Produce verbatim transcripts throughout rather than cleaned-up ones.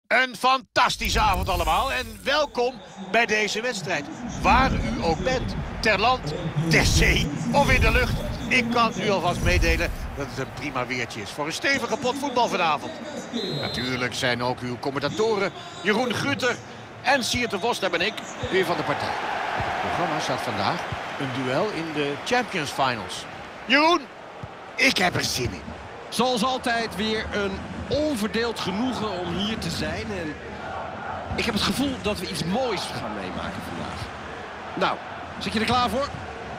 Een fantastische avond allemaal en welkom bij deze wedstrijd. Waar u ook bent, ter land, ter zee of in de lucht. Ik kan u alvast meedelen dat het een prima weertje is voor een stevige pot voetbal vanavond. Natuurlijk zijn ook uw commentatoren Jeroen Gruter en Siert de Vos, daar ben ik, weer van de partij. Het programma staat vandaag een duel in de Champions Finals. Jeroen, ik heb er zin in. Zoals altijd weer een onverdeeld genoegen om hier te zijn. En ik heb het gevoel dat we iets moois gaan meemaken vandaag. Nou, zit je er klaar voor?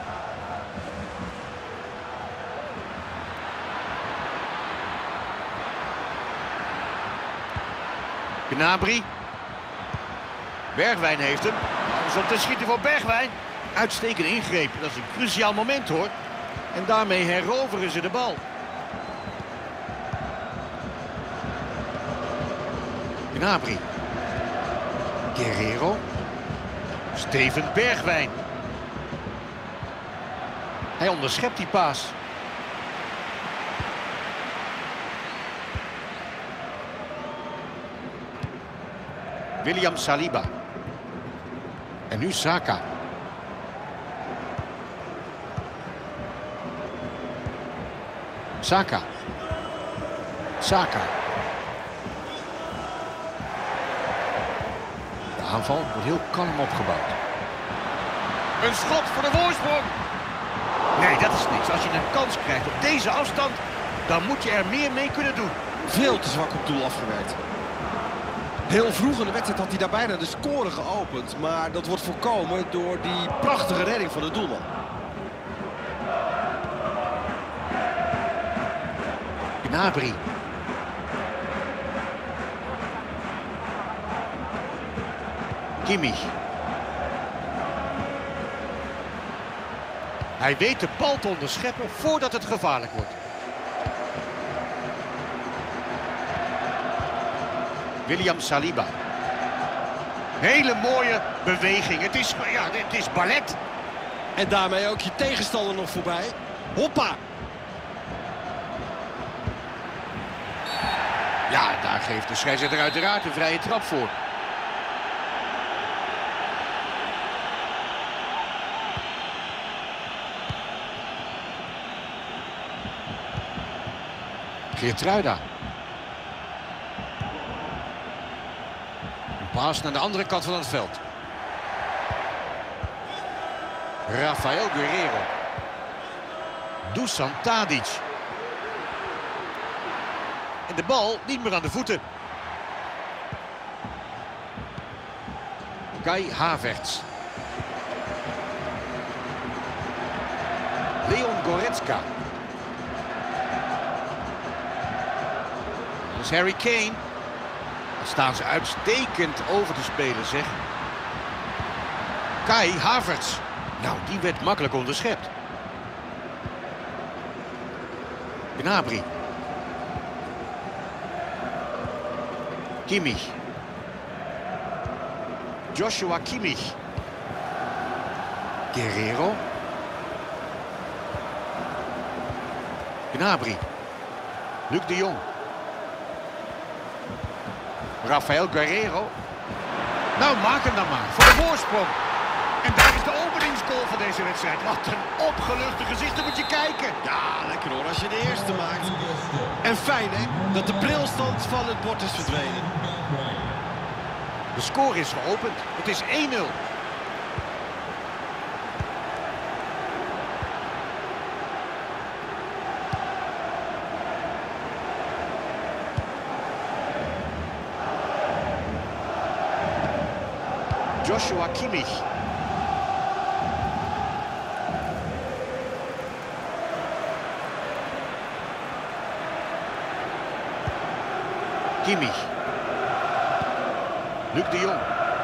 Gnabry. Bergwijn heeft hem. Alles op te schieten voor Bergwijn. Uitstekende ingreep. Dat is een cruciaal moment hoor. En daarmee heroveren ze de bal. Gnabry. Guerrero. Steven Bergwijn. Hij onderschept die paas. William Saliba. En nu Saka. Saka. Saka. De aanval wordt heel kalm opgebouwd. Een schot voor de voorsprong. Nee, dat is niks. Als je een kans krijgt op deze afstand, dan moet je er meer mee kunnen doen. Veel te zwak op doel afgewerkt. Heel vroeg in de wedstrijd had hij daar bijna de score geopend. Maar dat wordt voorkomen door die prachtige redding van de doelman. Gnabry. Kimmich. Hij weet de bal te onderscheppen voordat het gevaarlijk wordt. William Saliba. Hele mooie beweging. Het is, ja, het is ballet. En daarmee ook je tegenstander nog voorbij. Hoppa! Ja, daar geeft de scheidsrechter uiteraard een vrije trap voor. Geertruida. Een paas naar de andere kant van het veld. Rafael Guerrero. Dusan Tadic. En de bal niet meer aan de voeten. Kai Havertz. Leon Goretzka. Dat is Harry Kane. Daar staan ze uitstekend over te spelen, zeg. Kai Havertz. Nou, die werd makkelijk onderschept. Gnabry. Kimmich. Joshua Kimmich. Guerrero. Gnabry. Luc de Jong. Rafael Guerrero. Nou, maak hem dan maar. Voor de voorsprong. En daar is de openingsgoal van deze wedstrijd. Wat een opgeluchte gezichten moet je kijken. Ja, lekker hoor, als je de eerste maakt. En fijn hè, dat de brilstand van het bord is verdwenen. De score is geopend. Het is één nul. Joshua Kimmich. Kimmich. Luc de Jong.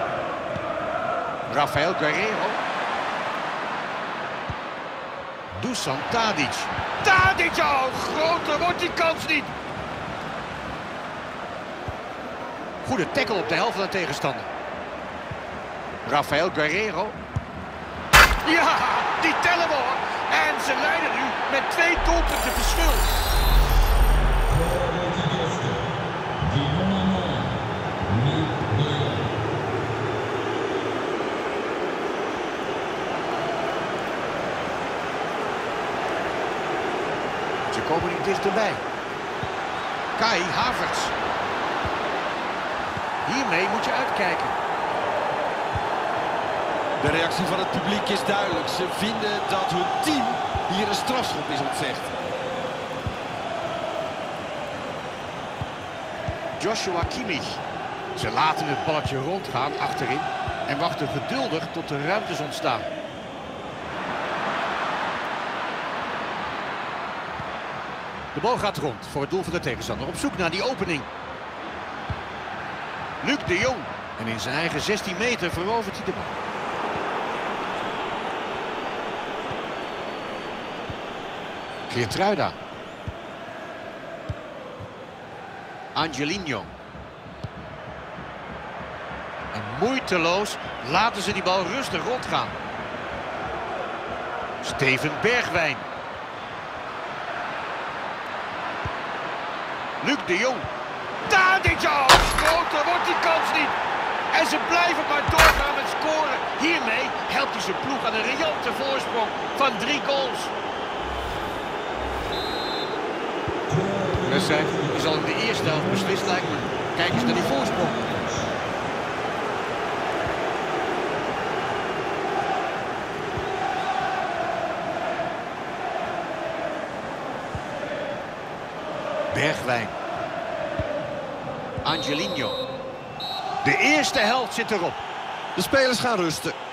Rafael Guerrero. Dusan Tadic. Tadic, oh, groter wordt die kans niet. Goede tackle op de helft van de tegenstander. Rafael Guerrero. Ja, die tellen we hoor. En ze leiden nu met twee doelpunten verschil. komen niet dichterbij. Kai Havertz. Hiermee moet je uitkijken. De reactie van het publiek is duidelijk. Ze vinden dat hun team hier een strafschop is ontzegd. Joshua Kimmich. Ze laten het balletje rondgaan achterin en wachten geduldig tot er ruimtes ontstaan. De bal gaat rond voor het doel van de tegenstander. Op zoek naar die opening. Luc de Jong. En in zijn eigen zestien meter verovert hij de bal. Geertruida. Angelino. En moeiteloos laten ze die bal rustig rondgaan. Steven Bergwijn. Luc de Jong. Tadic, oh, groter wordt die kans niet. En ze blijven maar doorgaan met scoren. Hiermee helpt hij zijn ploeg aan een riante voorsprong van drie goals. De wedstrijd is al in de eerste helft beslist, lijkt me. Kijk eens naar die voorsprong. Bergwijn. Angelino. De eerste helft zit erop. De spelers gaan rusten.